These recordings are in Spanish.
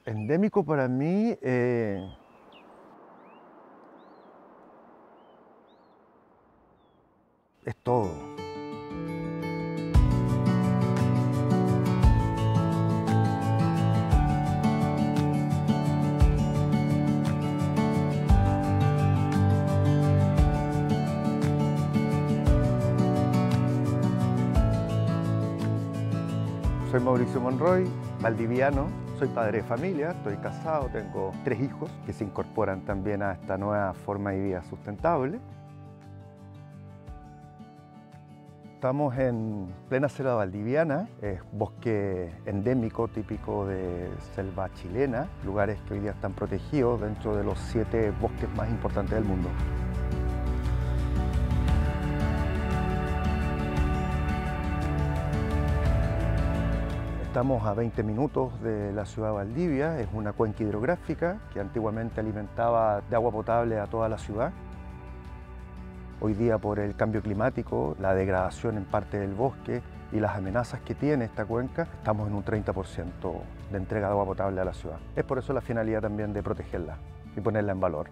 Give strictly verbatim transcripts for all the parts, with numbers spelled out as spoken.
Endémico para mí eh, es todo. Soy Mauricio Monroy, valdiviano, soy padre de familia, estoy casado, tengo tres hijos que se incorporan también a esta nueva forma de vida sustentable. Estamos en plena selva valdiviana, es bosque endémico típico de selva chilena, lugares que hoy día están protegidos dentro de los siete bosques más importantes del mundo. Estamos a veinte minutos de la ciudad de Valdivia, es una cuenca hidrográfica que antiguamente alimentaba de agua potable a toda la ciudad. Hoy día, por el cambio climático, la degradación en parte del bosque y las amenazas que tiene esta cuenca, estamos en un treinta por ciento de entrega de agua potable a la ciudad. Es por eso la finalidad también de protegerla y ponerla en valor.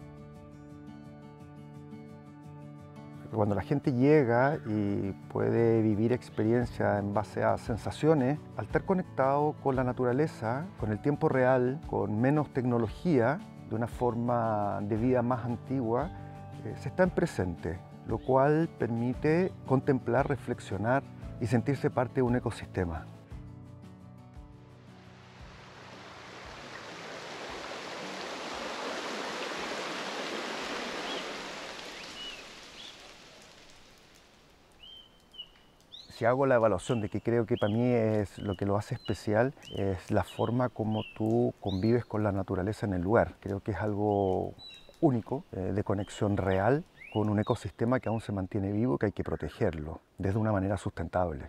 Cuando la gente llega y puede vivir experiencias en base a sensaciones, al estar conectado con la naturaleza, con el tiempo real, con menos tecnología, de una forma de vida más antigua, eh, se está en presente, lo cual permite contemplar, reflexionar y sentirse parte de un ecosistema. Si hago la evaluación de que creo que para mí es lo que lo hace especial, es la forma como tú convives con la naturaleza en el lugar. Creo que es algo único, eh, de conexión real con un ecosistema que aún se mantiene vivo y que hay que protegerlo desde una manera sustentable.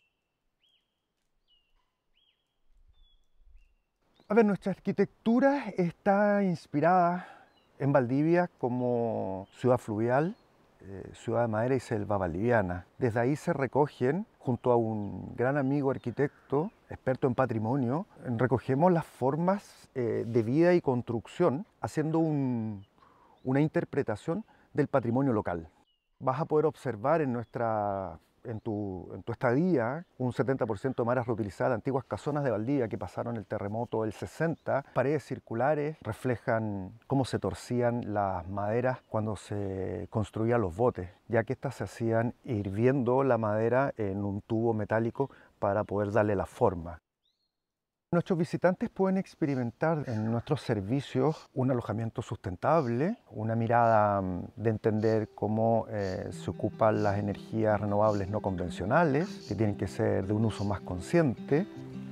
A ver, nuestra arquitectura está inspirada en Valdivia como ciudad fluvial, Eh, ciudad de madera y selva valdiviana. Desde ahí se recogen, junto a un gran amigo arquitecto, experto en patrimonio, recogemos las formas eh, de vida y construcción, haciendo un, una interpretación del patrimonio local. Vas a poder observar en nuestra En tu, en tu estadía, un setenta por ciento de maderas reutilizadas, antiguas casonas de Valdivia que pasaron el terremoto del sesenta, paredes circulares, reflejan cómo se torcían las maderas cuando se construían los botes, ya que estas se hacían hirviendo la madera en un tubo metálico para poder darle la forma. Nuestros visitantes pueden experimentar en nuestros servicios un alojamiento sustentable, una mirada de entender cómo eh, se ocupan las energías renovables no convencionales, que tienen que ser de un uso más consciente.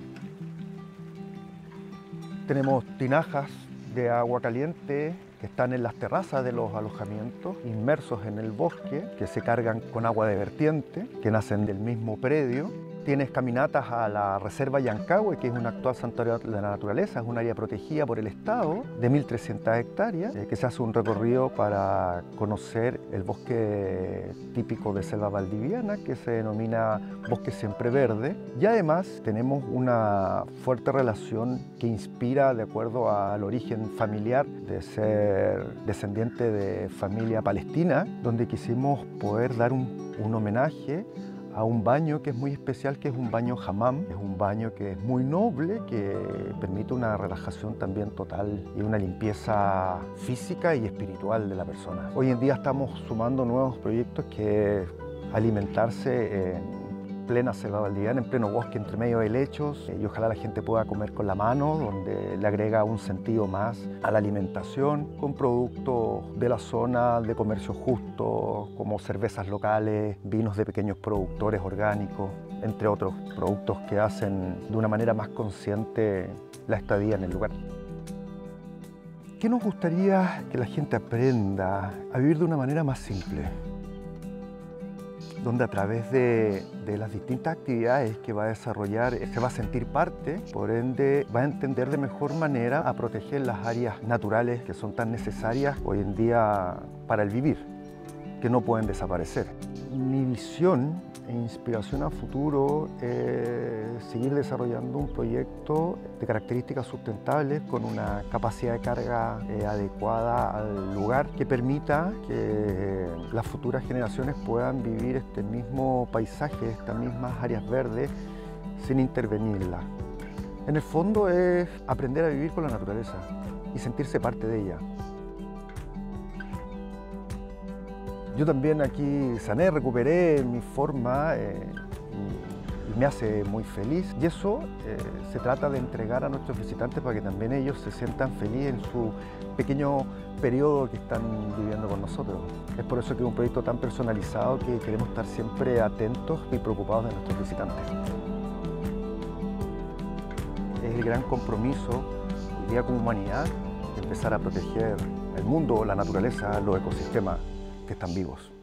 Tenemos tinajas de agua caliente que están en las terrazas de los alojamientos, inmersos en el bosque, que se cargan con agua de vertiente, que nacen del mismo predio. Tienes caminatas a la Reserva Yancahue, que es un actual santuario de la naturaleza, es un área protegida por el Estado de mil trescientas hectáreas, eh, que se hace un recorrido para conocer el bosque típico de selva valdiviana, que se denomina bosque siempre verde. Y además tenemos una fuerte relación que inspira, de acuerdo al origen familiar, de ser descendiente de familia palestina, donde quisimos poder dar un, un homenaje a un baño que es muy especial, que es un baño hammam. Es un baño que es muy noble, que permite una relajación también total y una limpieza física y espiritual de la persona. Hoy en día estamos sumando nuevos proyectos, que es alimentarse en plena selva valdiviana, en pleno bosque, entre medio de helechos, y ojalá la gente pueda comer con la mano, donde le agrega un sentido más a la alimentación, con productos de la zona, de comercio justo, como cervezas locales, vinos de pequeños productores orgánicos, entre otros productos que hacen de una manera más consciente la estadía en el lugar. ¿Qué nos gustaría que la gente aprenda a vivir de una manera más simple? Donde a través de, de las distintas actividades que va a desarrollar se va a sentir parte, por ende va a entender de mejor manera a proteger las áreas naturales que son tan necesarias hoy en día para el vivir, que no pueden desaparecer. Mi visión e inspiración a futuro es seguir desarrollando un proyecto de características sustentables con una capacidad de carga eh, adecuada al lugar que permita que las futuras generaciones puedan vivir este mismo paisaje, estas mismas áreas verdes sin intervenirlas. En el fondo es aprender a vivir con la naturaleza y sentirse parte de ella. Yo también aquí sané, recuperé mi forma eh, y, y me hace muy feliz. Y eso eh, se trata de entregar a nuestros visitantes para que también ellos se sientan felices en su pequeño periodo que están viviendo con nosotros. Es por eso que es un proyecto tan personalizado que queremos estar siempre atentos y preocupados de nuestros visitantes. Es el gran compromiso hoy día como humanidad de empezar a proteger el mundo, la naturaleza, los ecosistemas que están vivos.